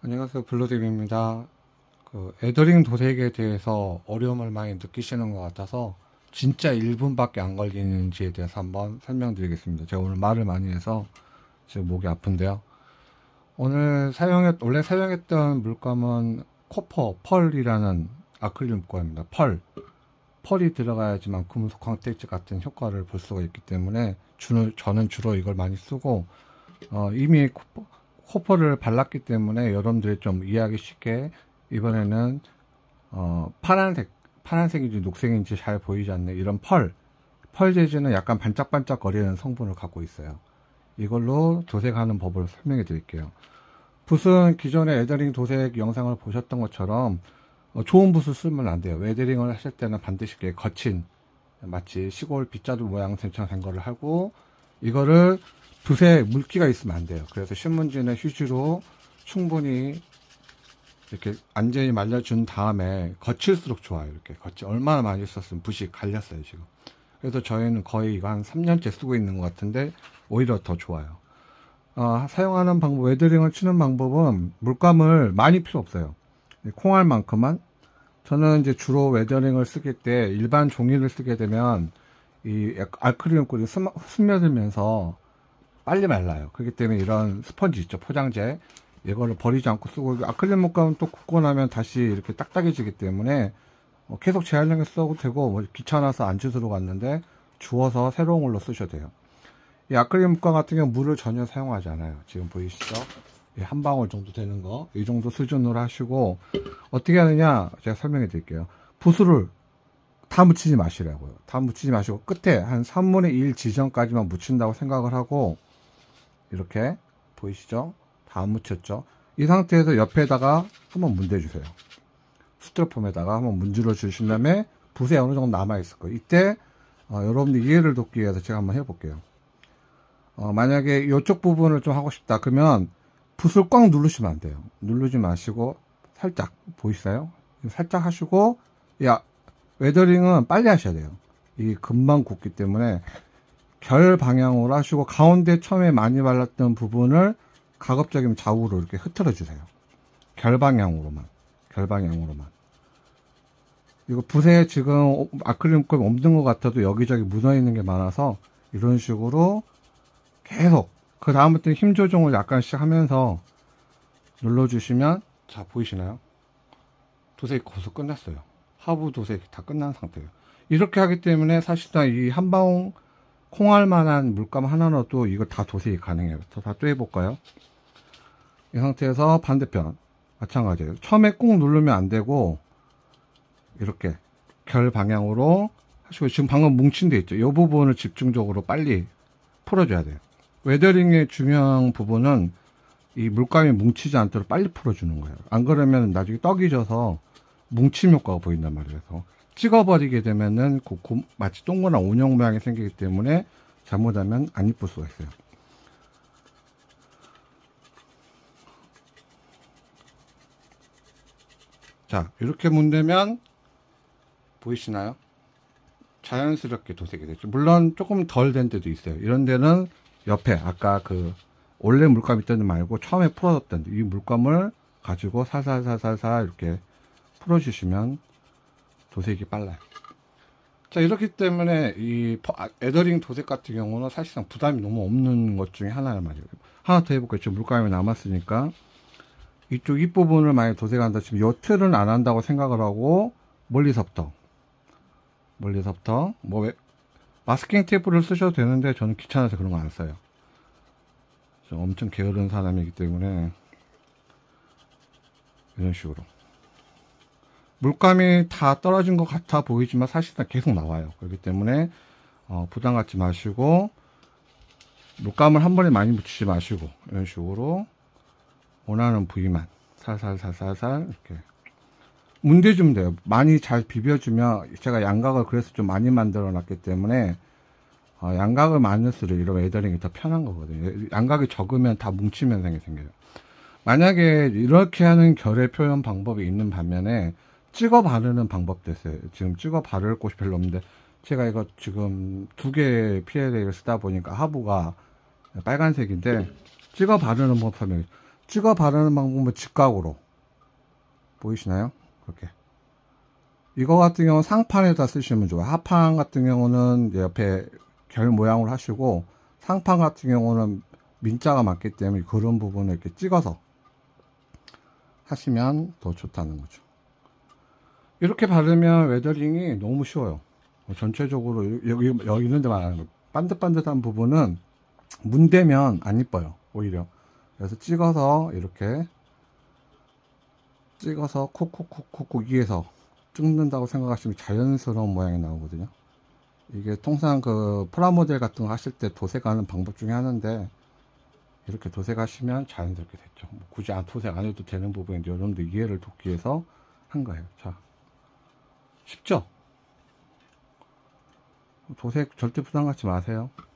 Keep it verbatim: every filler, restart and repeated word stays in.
안녕하세요, 블루딥입니다. 그 애더링 도색에 대해서 어려움을 많이 느끼시는 것 같아서 진짜 일 분밖에 안 걸리는지에 대해서 한번 설명드리겠습니다. 제가 오늘 말을 많이 해서 지금 목이 아픈데요. 오늘 사용했 원래 사용했던 물감은 코퍼 펄이라는 아크릴 물감입니다. 펄 펄이 들어가야지만 금속 광택질 같은 효과를 볼 수가 있기 때문에 주로, 저는 주로 이걸 많이 쓰고 어, 이미 코퍼, 코퍼를 발랐기 때문에 여러분들이 좀 이해하기 쉽게 이번에는 어, 파란색 파란색인지 녹색인지 잘 보이지 않는 이런 펄 펄 재질은 약간 반짝반짝 거리는 성분을 갖고 있어요. 이걸로 도색하는 법을 설명해 드릴게요. 붓은 기존의 애더링 도색 영상을 보셨던 것처럼 어, 좋은 붓을 쓰면 안 돼요. 웨더링을 하실 때는 반드시 이렇게 거친 마치 시골 빗자루 모양처럼 된 거를 하고, 이거를 붓에 물기가 있으면 안 돼요. 그래서 신문지나 휴지로 충분히 이렇게 완전히 말려준 다음에 거칠수록 좋아요. 이렇게 거치 얼마나 많이 썼으면 붓이 갈렸어요 지금. 그래서 저희는 거의 이거 한 삼 년째 쓰고 있는 것 같은데 오히려 더 좋아요. 어, 사용하는 방법, 웨더링을 치는 방법은 물감을 많이 필요 없어요. 콩알만큼만. 저는 이제 주로 웨더링을 쓰기 때 일반 종이를 쓰게 되면 이 아크릴 물감이 스며들면서 빨리 말라요. 그렇기 때문에 이런 스펀지 있죠, 포장재, 이거를 버리지 않고 쓰고, 아크릴 물감은 또 굽고 나면 다시 이렇게 딱딱해지기 때문에 어, 계속 재활용해 써도 되고, 뭐 귀찮아서 안 주스러 갔는데 주워서 새로운 걸로 쓰셔도 돼요. 이 아크릴 물감 같은 경우는 물을 전혀 사용하지 않아요. 지금 보이시죠? 한 방울 정도 되는 거, 이 정도 수준으로 하시고, 어떻게 하느냐 제가 설명해 드릴게요. 붓을 다 묻히지 마시라고요. 다 묻히지 마시고 끝에 한 삼분의 일 지점까지만 묻힌다고 생각을 하고, 이렇게 보이시죠? 다 묻혔죠? 이 상태에서 옆에다가 한번 문대 주세요. 스티로폼에다가 한번 문질러 주신 다음에 붓에 어느 정도 남아 있을 거예요. 이때 어, 여러분들 이해를 돕기 위해서 제가 한번 해볼게요. 어, 만약에 이쪽 부분을 좀 하고 싶다 그러면 붓을 꽉 누르시면 안 돼요. 누르지 마시고 살짝, 보이세요? 살짝 하시고, 야, 웨더링은 빨리 하셔야 돼요. 이 금방 굳기 때문에 결 방향으로 하시고, 가운데 처음에 많이 발랐던 부분을 가급적이면 좌우로 이렇게 흐트러 주세요. 결 방향으로만, 결 방향으로만. 이거 붓에 지금 아크릴 물감이 없는 것 같아도 여기저기 묻어 있는 게 많아서 이런 식으로 계속, 그 다음부터 힘 조정을 약간씩 하면서 눌러주시면, 자, 보이시나요? 도색이 거기서 끝났어요. 하부 도색이 다 끝난 상태예요. 이렇게 하기 때문에 사실상 이 한 방울 콩알만한 물감 하나 넣어도 이거 다 도색이 가능해요. 다 또 해볼까요? 이 상태에서 반대편 마찬가지예요. 처음에 꾹 누르면 안 되고 이렇게 결 방향으로 하시고, 지금 방금 뭉친 데 있죠? 이 부분을 집중적으로 빨리 풀어줘야 돼요. 웨더링의 중요한 부분은 이 물감이 뭉치지 않도록 빨리 풀어주는 거예요. 안 그러면 나중에 떡이 져서 뭉침 효과가 보인단 말이에요. 그래서 찍어버리게 되면은 고, 고, 마치 동그란 원형 모양이 생기기 때문에 잘못하면 안 이쁠 수가 있어요. 자, 이렇게 문대면 보이시나요? 자연스럽게 도색이 되죠. 물론 조금 덜 된 데도 있어요. 이런 데는 옆에 아까 그 원래 물감 있던 데 말고 처음에 풀어뒀던 이 물감을 가지고 살살살살살 이렇게 풀어주시면 도색이 빨라요. 자, 이렇기 때문에 이 애더링 도색 같은 경우는 사실상 부담이 너무 없는 것 중에 하나란 말이에요. 하나 더 해볼게요. 지금 물감이 남았으니까 이쪽 윗부분을 많이 도색한다 치면 이 틀은 안 한다고 생각을 하고 멀리서부터 멀리서부터 뭐 마스킹 테이프를 쓰셔도 되는데 저는 귀찮아서 그런 거 안 써요. 저 엄청 게으른 사람이기 때문에 이런 식으로 물감이 다 떨어진 것 같아 보이지만 사실상 계속 나와요. 그렇기 때문에 어, 부담 갖지 마시고 물감을 한 번에 많이 묻히지 마시고 이런 식으로 원하는 부위만 살살살살살 이렇게 문대주면 돼요. 많이 잘 비벼주면, 제가 양각을 그래서 좀 많이 만들어 놨기 때문에 어, 양각을 많을수록 이런 웨더링이 더 편한 거거든요. 양각이 적으면 다 뭉치면 생겨요. 만약에 이렇게 하는 결의 표현 방법이 있는 반면에 찍어 바르는 방법도 있어요. 지금 찍어 바를 곳이 별로 없는데 제가 이거 지금 두 개의 피엘에이를 쓰다 보니까 하부가 빨간색인데 찍어 바르는 법 하면 찍어 바르는 방법은 직각으로 보이시나요? 그렇게. 이거 같은 경우는 상판에다 쓰시면 좋아요. 하판 같은 경우는 옆에 결 모양으로 하시고, 상판 같은 경우는 민자가 많기 때문에 그런 부분을 이렇게 찍어서 하시면 더 좋다는 거죠. 이렇게 바르면 웨더링이 너무 쉬워요. 전체적으로 여기, 여기 있는 데 말하는 거, 반듯반듯한 부분은 문대면 안 이뻐요, 오히려. 그래서 찍어서 이렇게 찍어서 콕콕콕콕콕 위에서 찍는다고 생각하시면 자연스러운 모양이 나오거든요. 이게 통상 그 프라모델 같은 거 하실 때 도색하는 방법 중에 하나인데, 이렇게 도색하시면 자연스럽게 됐죠. 뭐 굳이 안 도색 안 해도 되는 부분인데 여러분들 이해를 돕기 위해서 한 거예요. 자, 쉽죠? 도색 절대 부담 갖지 마세요.